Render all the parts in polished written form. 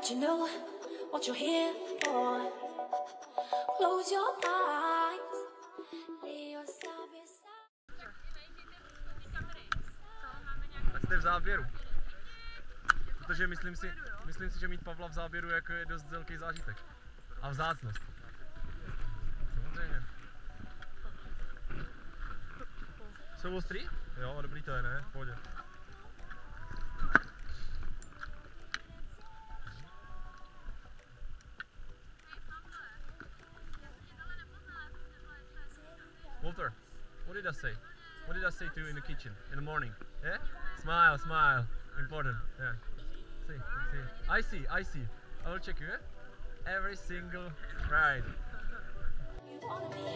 But you know what you're here for. Close your eyes. Lay yourself beside. Tak jste v záběru. Protože myslím si, že mít Pavla v záběru jako je dost velký zážitek. A vzácnost. Samozřejmě. Jsou ostrý? Jo, dobrý to je, ne? V pohodě. Walter, what did I say? What did I say to you in the kitchen in the morning? Yeah? Smile, smile. Important. Yeah. See. I see. I will check you, yeah? Every single ride. You wanna be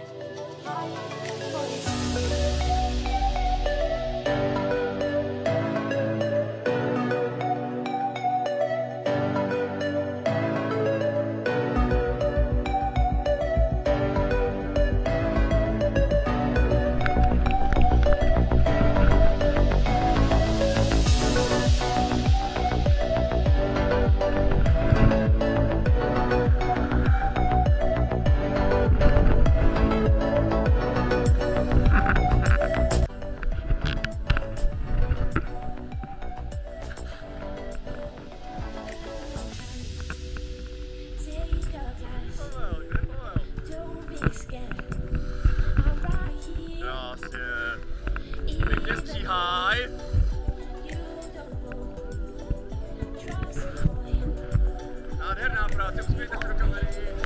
nádherná práce, uspějte se do kamery.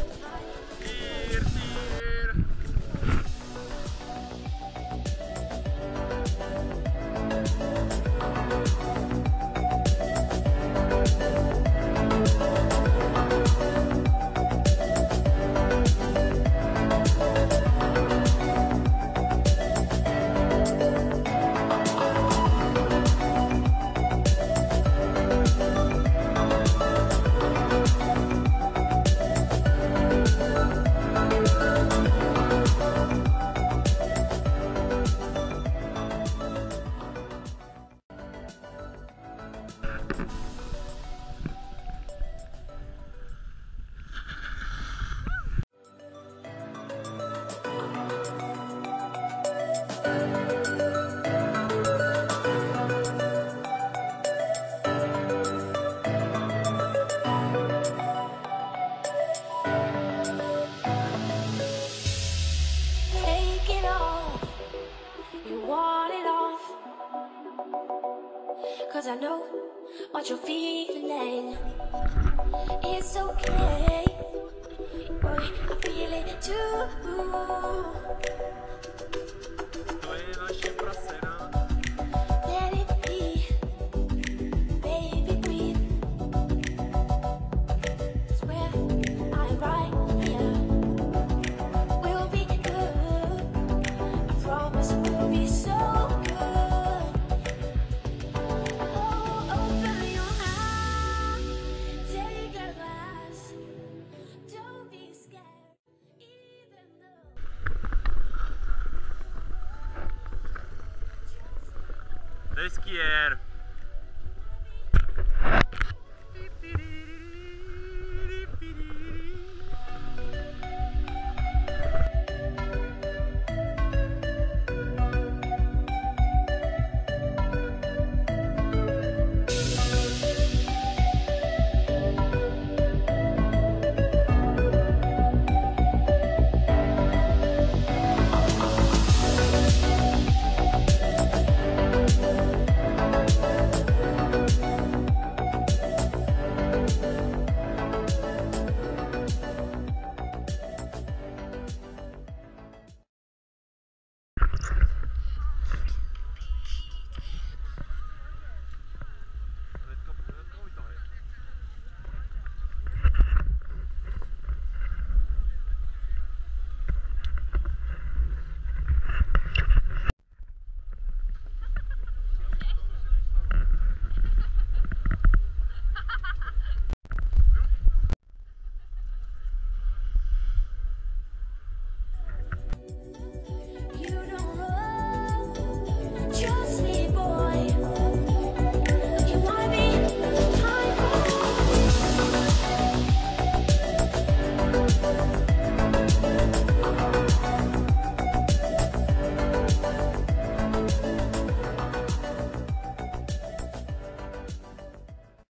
Sír. Cause I know what you're feeling. It's okay, boy, I feel it too. To je naše prasena. Let it be, baby, breathe. Swear I'm right here. We'll be good, I promise we'll be so good. Oh, open your eyes, take a glass. Don't be scared, even though. To je skiér.